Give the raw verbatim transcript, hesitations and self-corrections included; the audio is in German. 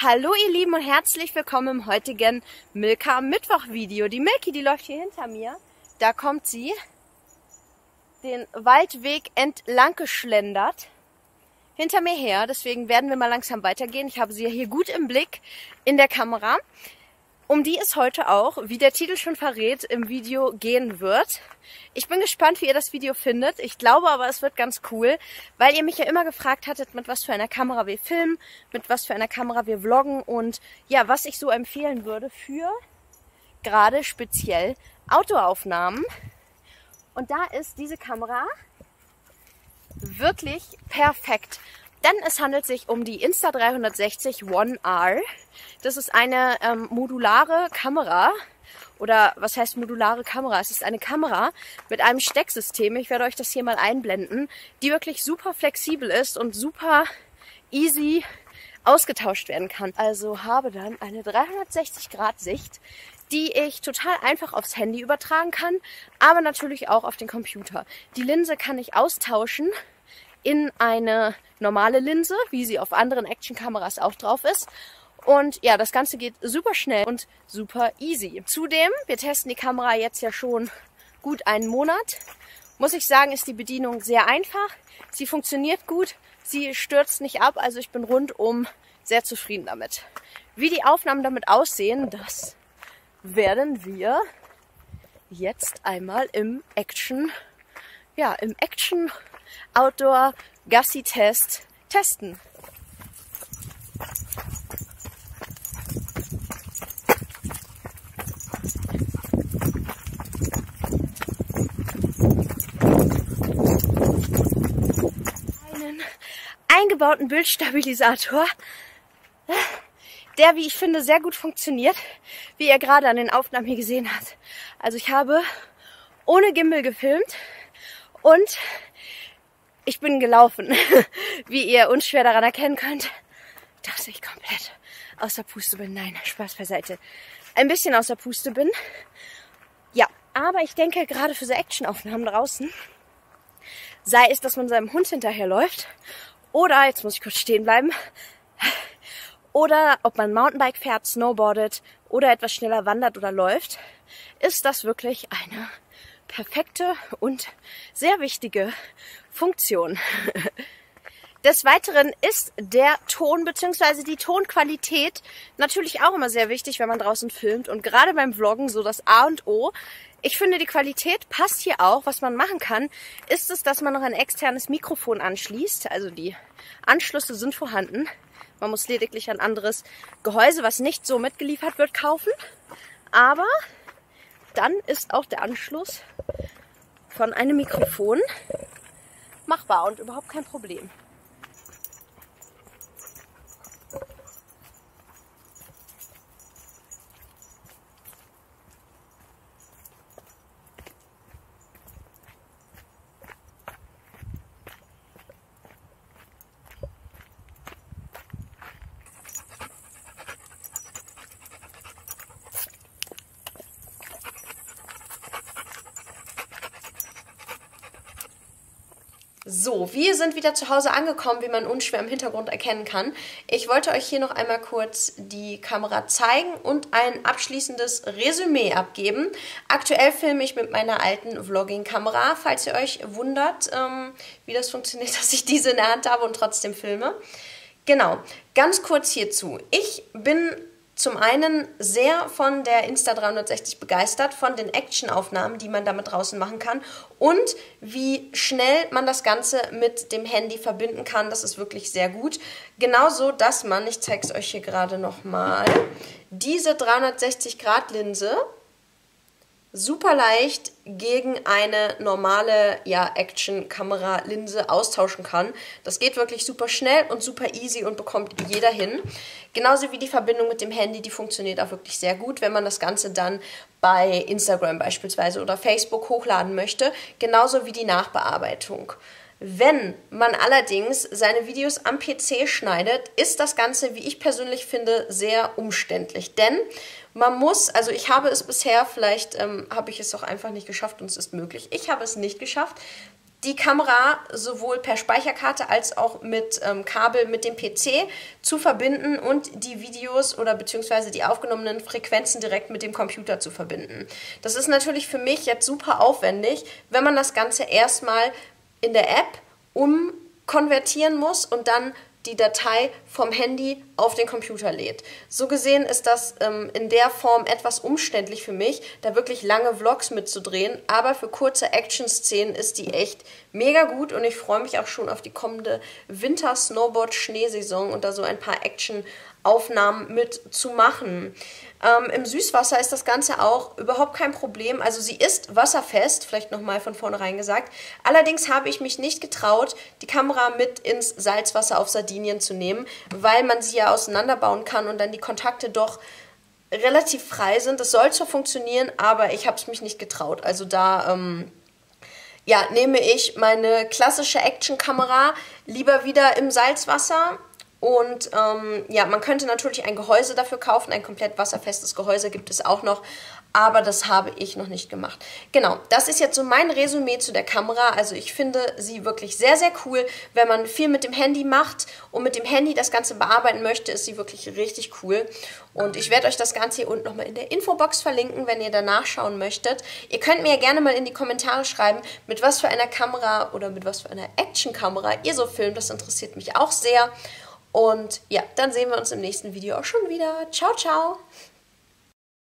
Hallo ihr Lieben und herzlich willkommen im heutigen Milka Mittwoch Video. Die Milky, die läuft hier hinter mir. Da kommt sie den Waldweg entlang geschlendert. Hinter mir her, deswegen werden wir mal langsam weitergehen. Ich habe sie ja hier gut im Blick in der Kamera. Um die es heute auch, wie der Titel schon verrät, im Video gehen wird. Ich bin gespannt, wie ihr das Video findet. Ich glaube aber, es wird ganz cool, weil ihr mich ja immer gefragt hattet, mit was für einer Kamera wir filmen, mit was für einer Kamera wir vloggen und ja, was ich so empfehlen würde für gerade speziell Autoaufnahmen. Und da ist diese Kamera wirklich perfekt. Denn es handelt sich um die Insta dreihundertsechzig One R. Das ist eine ähm, modulare Kamera. Oder was heißt modulare Kamera? Es ist eine Kamera mit einem Stecksystem. Ich werde euch das hier mal einblenden. Die wirklich super flexibel ist und super easy ausgetauscht werden kann. Also habe dann eine dreihundertsechzig Grad Sicht, die ich total einfach aufs Handy übertragen kann. Aber natürlich auch auf den Computer. Die Linse kann ich austauschen in eine normale Linse, wie sie auf anderen Actionkameras auch drauf ist. Und ja, das Ganze geht super schnell und super easy. Zudem, wir testen die Kamera jetzt ja schon gut einen Monat, muss ich sagen, ist die Bedienung sehr einfach. Sie funktioniert gut, sie stürzt nicht ab, also ich bin rundum sehr zufrieden damit. Wie die Aufnahmen damit aussehen, das werden wir jetzt einmal im Action, ja, im Action Outdoor Gassi Test testen. Einen eingebauten Bildstabilisator, der, wie ich finde, sehr gut funktioniert, wie ihr gerade an den Aufnahmen hier gesehen habt. Also ich habe ohne Gimbal gefilmt und ich bin gelaufen, wie ihr unschwer daran erkennen könnt, dass ich komplett aus der Puste bin. Nein, Spaß beiseite. Ein bisschen aus der Puste bin. Ja, aber ich denke, gerade für so Actionaufnahmen draußen, sei es, dass man seinem Hund hinterherläuft, oder, jetzt muss ich kurz stehen bleiben, oder ob man Mountainbike fährt, snowboardet oder etwas schneller wandert oder läuft, ist das wirklich eine perfekte und sehr wichtige Funktion. Des Weiteren ist der Ton bzw. die Tonqualität natürlich auch immer sehr wichtig, wenn man draußen filmt und gerade beim Vloggen so das A und O. Ich finde, die Qualität passt hier auch. Was man machen kann, ist es, dass man noch ein externes Mikrofon anschließt. Also die Anschlüsse sind vorhanden. Man muss lediglich ein anderes Gehäuse, was nicht so mitgeliefert wird, kaufen. Aber dann ist auch der Anschluss von einem Mikrofon machbar und überhaupt kein Problem. So, wir sind wieder zu Hause angekommen, wie man unschwer im Hintergrund erkennen kann. Ich wollte euch hier noch einmal kurz die Kamera zeigen und ein abschließendes Resümee abgeben. Aktuell filme ich mit meiner alten Vlogging-Kamera, falls ihr euch wundert, ähm, wie das funktioniert, dass ich diese in der Hand habe und trotzdem filme. Genau, ganz kurz hierzu. Ich bin zum einen sehr von der Insta dreihundertsechzig begeistert, von den Actionaufnahmen, die man damit draußen machen kann und wie schnell man das Ganze mit dem Handy verbinden kann. Das ist wirklich sehr gut. Genauso, dass man, ich zeige es euch hier gerade nochmal, diese dreihundertsechzig Grad Linse super leicht gegen eine normale ja, Action-Kamera-Linse austauschen kann. Das geht wirklich super schnell und super easy und bekommt jeder hin. Genauso wie die Verbindung mit dem Handy, die funktioniert auch wirklich sehr gut, wenn man das Ganze dann bei Instagram beispielsweise oder Facebook hochladen möchte. Genauso wie die Nachbearbeitung. Wenn man allerdings seine Videos am P C schneidet, ist das Ganze, wie ich persönlich finde, sehr umständlich. Denn man muss, also ich habe es bisher, vielleicht ähm, habe ich es auch einfach nicht geschafft und es ist möglich, ich habe es nicht geschafft, die Kamera sowohl per Speicherkarte als auch mit ähm, Kabel mit dem P C zu verbinden und die Videos oder beziehungsweise die aufgenommenen Frequenzen direkt mit dem Computer zu verbinden. Das ist natürlich für mich jetzt super aufwendig, wenn man das Ganze erstmal in der App umkonvertieren muss und dann die Datei vom Handy auf den Computer lädt. So gesehen ist das ähm, in der Form etwas umständlich für mich, da wirklich lange Vlogs mitzudrehen, aber für kurze Action-Szenen ist die echt mega gut und ich freue mich auch schon auf die kommende Winter-Snowboard-Schneesaison und da so ein paar Action-Aufnahmen mit zu machen. Ähm, Im Süßwasser ist das Ganze auch überhaupt kein Problem. Also sie ist wasserfest, vielleicht nochmal von vornherein gesagt. Allerdings habe ich mich nicht getraut, die Kamera mit ins Salzwasser auf Sardinien zu nehmen, weil man sie ja auseinanderbauen kann und dann die Kontakte doch relativ frei sind. Das soll zwar funktionieren, aber ich habe es mich nicht getraut. Also da ähm, ja, nehme ich meine klassische Action-Kamera lieber wieder im Salzwasser. Und ähm, ja, man könnte natürlich ein Gehäuse dafür kaufen, ein komplett wasserfestes Gehäuse gibt es auch noch, aber das habe ich noch nicht gemacht. Genau, das ist jetzt so mein Resümee zu der Kamera. Also ich finde sie wirklich sehr, sehr cool. Wenn man viel mit dem Handy macht und mit dem Handy das Ganze bearbeiten möchte, ist sie wirklich richtig cool. Und ich werde euch das Ganze hier unten nochmal in der Infobox verlinken, wenn ihr da nachschauen möchtet. Ihr könnt mir ja gerne mal in die Kommentare schreiben, mit was für einer Kamera oder mit was für einer Action-Kamera ihr so filmt. Das interessiert mich auch sehr. Und ja, dann sehen wir uns im nächsten Video auch schon wieder. Ciao, ciao!